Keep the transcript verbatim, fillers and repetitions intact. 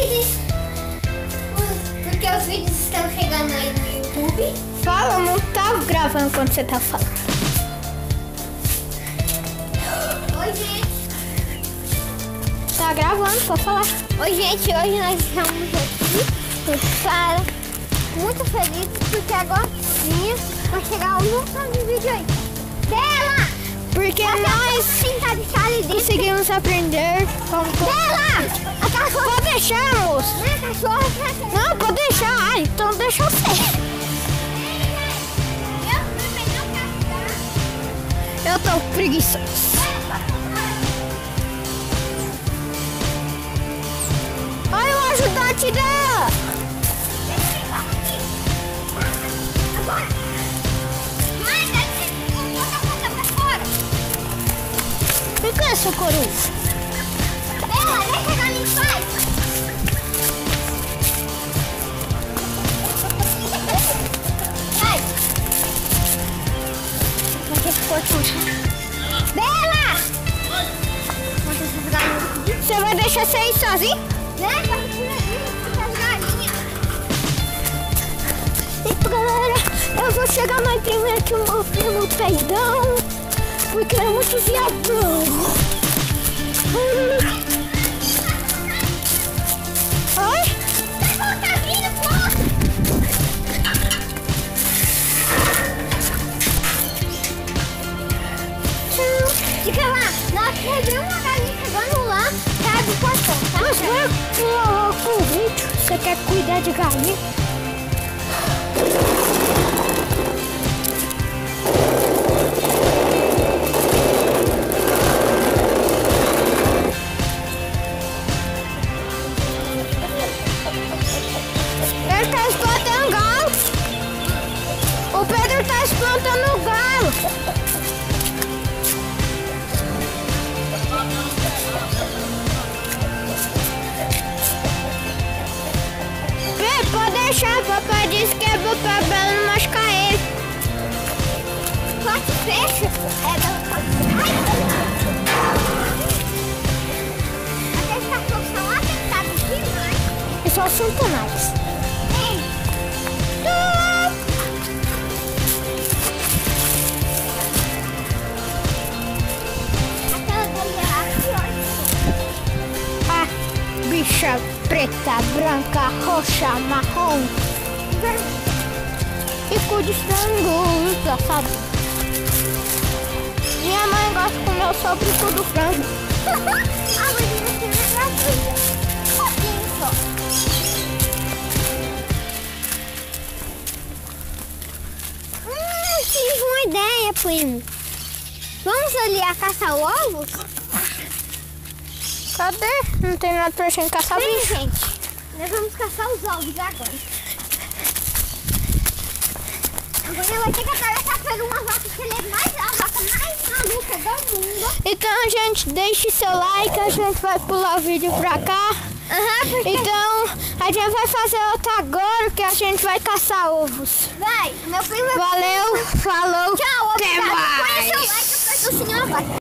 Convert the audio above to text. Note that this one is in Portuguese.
felizes porque os vídeos estão chegando aí no YouTube. Fala, não tá gravando quando você tá falando. Oi, gente. Tá gravando, pode falar. Oi, gente. Hoje nós estamos aqui para muito felizes porque agora vai chegar um montão de vídeo aí. Bela! Porque nós conseguimos aprender como... Bela! A cachorra... Pode deixar, moço. Não é cachorra? Não, pode deixar. Ah, então deixa eu ser. Eu tô preguiçoso. Olha o ajudante dela. O que é essa coruja? Bela, deixa ela em paz. Vai. Vai ter que cortar. Bela! Você vai deixar você ir sozinho? Né? Vai por ali, essas galinhas. Então, galera, eu vou chegar mais primeiro que o meu primo Peidão, porque ele é muito viadão. Hum. Oi? Tá vindo, pô! Fica lá, nós pegamos uma galinha chegando lá, tá do portão, tá? Mas vai lá com o vídeo. Você quer cuidar de galinha? Ele tá espantando galo. O Pedro tá espantando o galo. Pode deixar, papai disse que é pro Pablo não machucar ele. Corte fecha. É da... Ai! Aqueles cachorros são atentados demais. E só são tonais. Ei! Aquela galinha lá, pior. A bicha preta, branca, roxa, marrom e cor de frango, sabe? Minha mãe gosta de comer só o bico do frango. A menina se lembra doida. Um pouquinho só. Hum, tive uma ideia, primo. Vamos ali a caçar ovos? Cadê? Não tem nada pra gente caçar Vem, bicho. gente. Nós vamos caçar os ovos agora. Agora vai ter que atravessar por uma vaca que ele é mais, a vaca mais maluca do mundo. Então, gente, deixe seu like, a gente vai pular o vídeo pra cá. Aham, porque... Então, a gente vai fazer outra agora, que a gente vai caçar ovos. Vai, meu primo... Valeu, falou, Tchau, até obrigado. mais. Põe seu like, aperta o sininho abaixo.